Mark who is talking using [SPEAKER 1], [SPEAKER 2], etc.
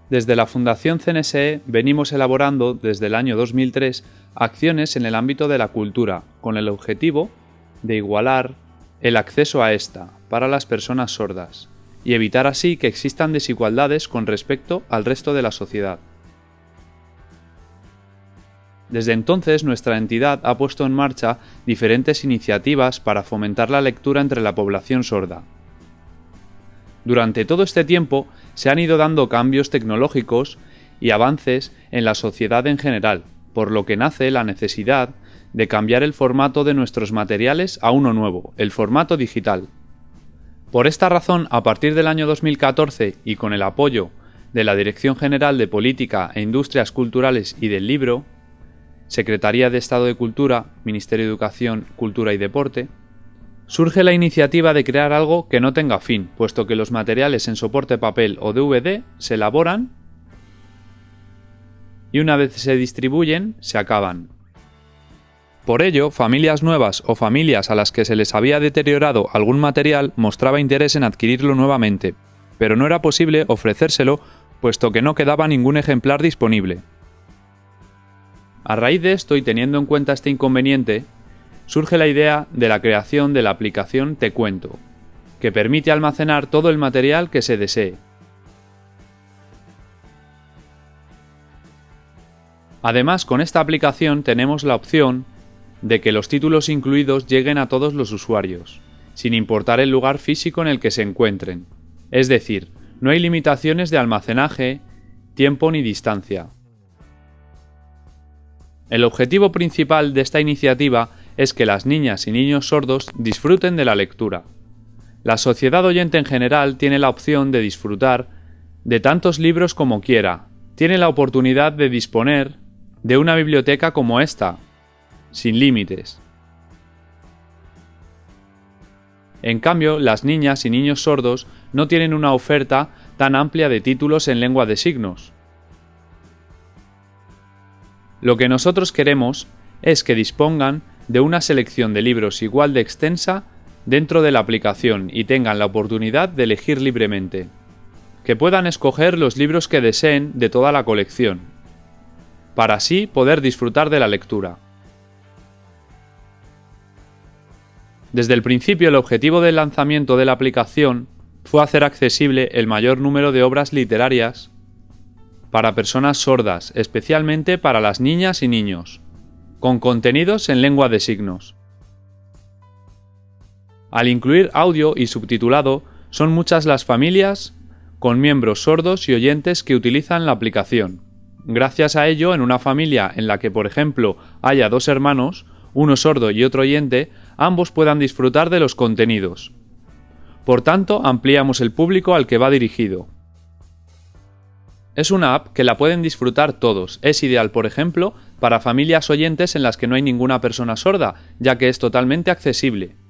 [SPEAKER 1] Desde la Fundación CNSE venimos elaborando desde el año 2003 acciones en el ámbito de la cultura, con el objetivo de igualar el acceso a esta para las personas sordas y evitar así que existan desigualdades con respecto al resto de la sociedad. Desde entonces nuestra entidad ha puesto en marcha diferentes iniciativas para fomentar la lectura entre la población sorda. Durante todo este tiempo se han ido dando cambios tecnológicos y avances en la sociedad en general, por lo que nace la necesidad de cambiar el formato de nuestros materiales a uno nuevo, el formato digital. Por esta razón, a partir del año 2014 y con el apoyo de la Dirección General de Política e Industrias Culturales y del Libro, Secretaría de Estado de Cultura, Ministerio de Educación, Cultura y Deporte, surge la iniciativa de crear algo que no tenga fin, puesto que los materiales en soporte papel o DVD se elaboran y una vez se distribuyen, se acaban. Por ello, familias nuevas o familias a las que se les había deteriorado algún material mostraba interés en adquirirlo nuevamente, pero no era posible ofrecérselo puesto que no quedaba ningún ejemplar disponible. A raíz de esto y teniendo en cuenta este inconveniente, surge la idea de la creación de la aplicación Te Cuento, que permite almacenar todo el material que se desee. Además, con esta aplicación tenemos la opción de que los títulos incluidos lleguen a todos los usuarios, sin importar el lugar físico en el que se encuentren. Es decir, no hay limitaciones de almacenaje, tiempo ni distancia. El objetivo principal de esta iniciativa es que las niñas y niños sordos disfruten de la lectura. La sociedad oyente en general tiene la opción de disfrutar de tantos libros como quiera, tiene la oportunidad de disponer de una biblioteca como esta, sin límites. En cambio, las niñas y niños sordos no tienen una oferta tan amplia de títulos en lengua de signos. Lo que nosotros queremos es que dispongan de una selección de libros igual de extensa dentro de la aplicación y tengan la oportunidad de elegir libremente, que puedan escoger los libros que deseen de toda la colección, para así poder disfrutar de la lectura. Desde el principio el objetivo del lanzamiento de la aplicación fue hacer accesible el mayor número de obras literarias para personas sordas, especialmente para las niñas y niños, con contenidos en lengua de signos. Al incluir audio y subtitulado, son muchas las familias con miembros sordos y oyentes que utilizan la aplicación. Gracias a ello, en una familia en la que, por ejemplo, haya dos hermanos, uno sordo y otro oyente, ambos puedan disfrutar de los contenidos. Por tanto, ampliamos el público al que va dirigido. Es una app que la pueden disfrutar todos. Es ideal, por ejemplo, para familias oyentes en las que no hay ninguna persona sorda, ya que es totalmente accesible.